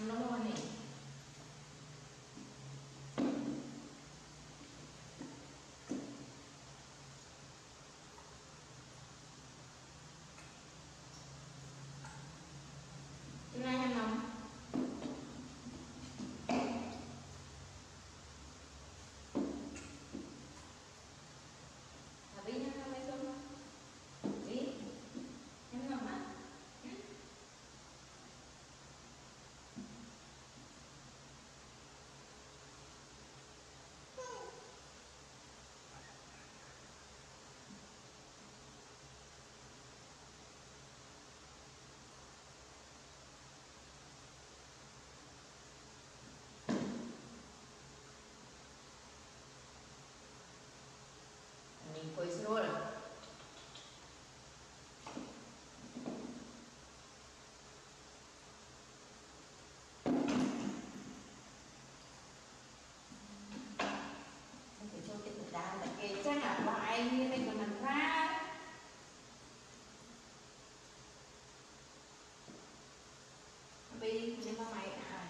Em nó ngon này. Chúng ta ăn nóng. Là bí nhá, mấy cơm không? Bí. Em ngon mà. Mình quay rồi. Để cho cái thực ra là kê chắc là bài như này của mình ra. Bi nhưng mà mày à.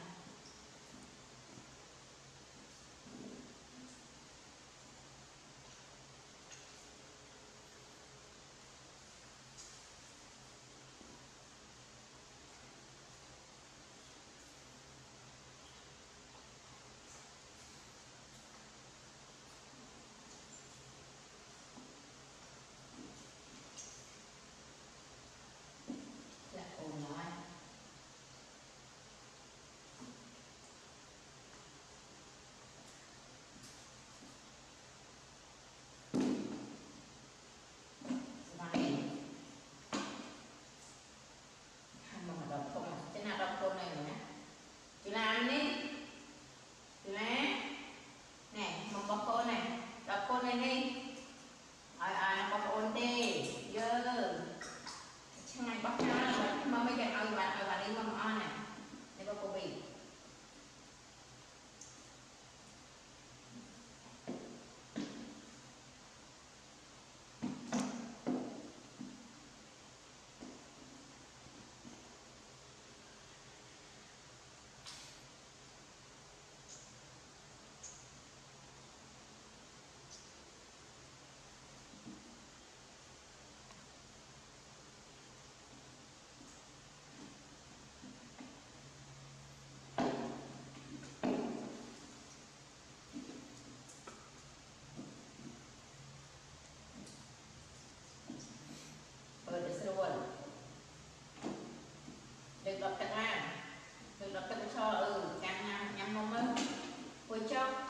Dạ ổn nói. Sovanny. Mà đọc không à? Thế nào đọc câu này nhé. Chị làm đi. Chị làm. Nè, một bọc cô này. Đọc cô này đi. Nó bọc ôn đi. Dơ. Chẳng này bọc ra mà mấy cái bạn đi mầm on này. Đây có cô bị. Để sơ luôn. Đừng đập cạnh ra. Đừng đập cạnh cho càng nhắm mông ơi. Quay cho.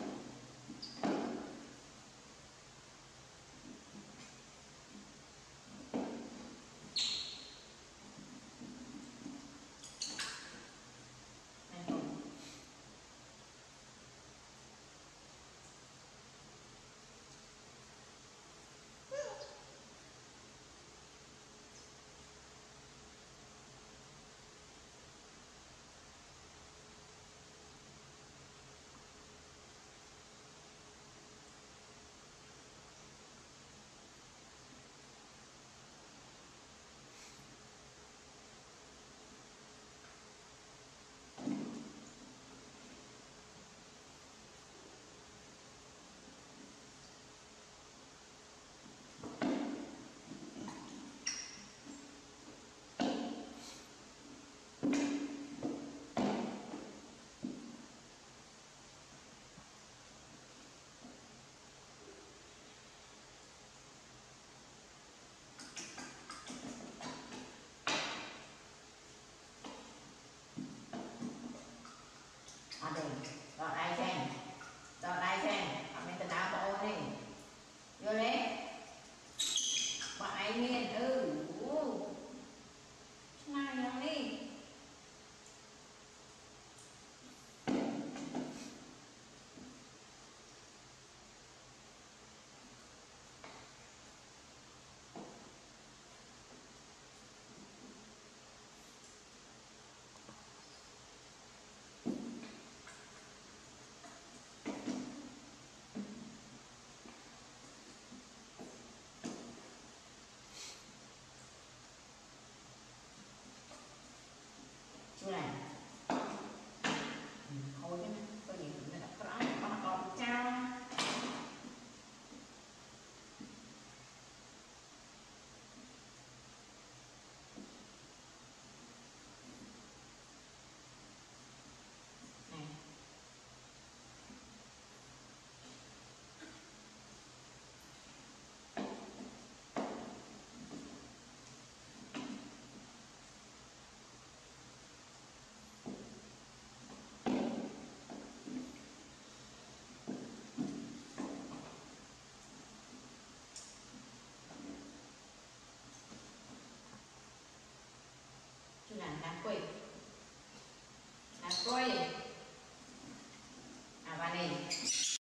Đây, đọt ai xem, mình tự đào bộ này, vô đấy, bọn ai miền, này làm đi. Nakoi. Apa nih?